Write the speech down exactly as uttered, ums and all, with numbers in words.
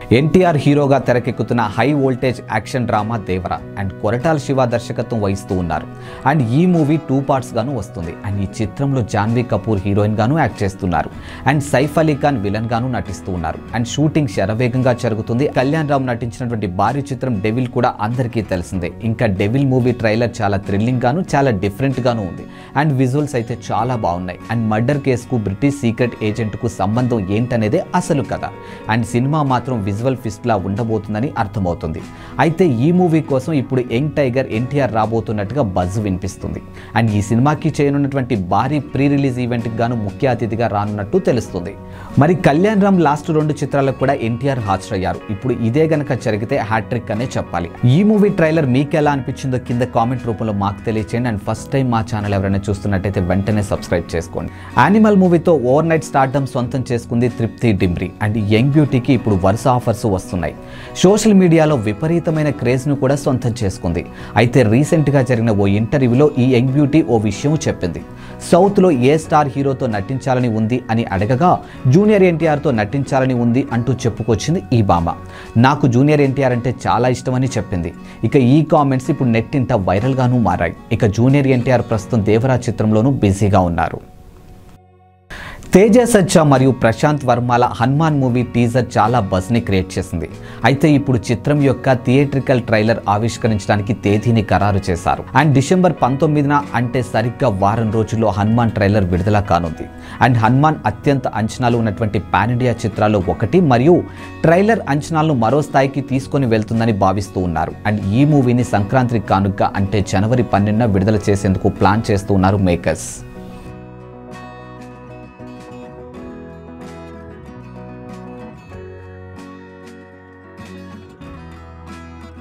ఎన్టీఆర్ హీరోగా తెరకెక్కుతున్న high voltage action drama Devara and Koratala Siva దర్శకత్వం వహిస్తూ ఉన్నారు. అండ్ ఈ మూవీ టూ పార్ట్స్ గాను వస్తుంది. అండ్ ఈ చిత్రంలో జాన్వీ కపూర్ హీరోయిన్ గాను యాక్ట్ చేస్తున్నారు. అండ్ సైఫ్ అలీ ఖాన్ విలన్ గాను నటిస్తూ ఉన్నారు. అండ్ షూటింగ్ శరవేగంగా జరుగుతుంది. కళ్యాణ్ రామ్ నటించినటువంటి భారీ చిత్రం డెవిల్ కూడా అందరికీ తెలిసిందే. ఇంకా డెవిల్ మూవీ ట్రైలర్ చాలా థ్రిల్లింగ్ గాను చాలా డిఫరెంట్ గాను ఉంది. అండ్ విజువల్స్ అయితే చాలా బాగున్నాయి. అండ్ మర్డర్ కేసుకు బ్రిటిష్ సీక్రెట్ ఏజెంట్ కు సంబంధం ఏంటనేదే అసలు కథ. అండ్ సినిమా మాత్రం విజువల్ ఫిస్ట్ లా ఉండబోతుందని అర్థమవుతుంది. అయితే ఈ మూవీ కోసం ఇప్పుడు యంగ్ టైగర్ ఎన్టీఆర్ రాబోతున్నట్టుగా బజ్ వినిపిస్తుంది. అండ్ ఈ సినిమాకి చేయనున్నటువంటి భారీ ప్రీ రిలీజ్ ఈవెంట్ కి గాను ముఖ్య అతిథిగా రానున్నట్టు తెలుస్తుంది. మరి కళ్యాణ్ రామ్ లాస్ట్ రెండు చిత్రాలకు కూడా ఎన్టీఆర్ హాజరయ్యారు. ఇప్పుడు ఇదే గనక జరిగితే హ్యాట్రిక్ అనే చెప్పాలి. ఈ మూవీ ట్రైలర్ మీకు ఎలా అనిపించిందో కింద కామెంట్ రూపంలో మాకు తెలియచేయండి. అండ్ ఫస్ట్ టైం మా ఛానల్ ఎవరైనా చూస్తున్నట్టయితే వెంటనే సబ్స్క్రైబ్ చేసుకోండి. యానిమల్ మూవీతో ఓవర్ నైట్ స్టార్డమ్ సొంతం చేసుకుంది తృప్తి డిమ్రీ. అండ్ యంగ్ బ్యూటీకి ఇప్పుడు వరుస ఆఫర్స్ వస్తున్నాయి. సోషల్ మీడియాలో విపరీతమైన క్రేజ్ ను కూడా సొంతం చేసుకుంది. అయితే రీసెంట్ గా జరిగిన ఓ ఇంటర్వ్యూలో ఈ యంగ్ బ్యూటీ ఓ విషయం చెప్పింది. సౌత్ లో ఏ స్టార్ హీరోతో నటించాలని ఉంది అని అడగగా జూనియర్ ఎన్టీఆర్ తో నటించాలని ఉంది అంటూ చెప్పుకొచ్చింది ఈ భామ. నాకు జూనియర్ ఎన్టీఆర్ అంటే చాలా ఇష్టమని చెప్పింది. ఇక ఈ కామెంట్స్ ఇప్పుడు నెట్టింట వైరల్ గాను మారాయి. ఇక జూనియర్ ఎన్టీఆర్ ప్రస్తుతం దేవరా చిత్రంలోనూ బిజీగా ఉన్నారు. తేజ సజ్జా మరియు ప్రశాంత్ వర్మల హనుమాన్ మూవీ టీజర్ చాలా బజ్ ని క్రియేట్ చేసింది. అయితే ఇప్పుడు చిత్రం యొక్క థియేట్రికల్ ట్రైలర్ ఆవిష్కరించడానికి తేదీని ఖరారు చేశారు. అండ్ డిసెంబర్ పంతొమ్మిదిన అంటే సరిగ్గా వారం రోజుల్లో హనుమాన్ ట్రైలర్ విడుదల కానుంది. అండ్ హనుమాన్ అత్యంత అంచనాలు ఉన్నటువంటి పాన్ ఇండియా చిత్రాల్లో ఒకటి మరియు ట్రైలర్ అంచనాలను మరో స్థాయికి తీసుకొని వెళ్తుందని భావిస్తూ ఉన్నారు. అండ్ ఈ మూవీని సంక్రాంతి కానుక అంటే జనవరి పన్నెండున విడుదల చేసేందుకు ప్లాన్ చేస్తూ ఉన్నారు మేకర్స్.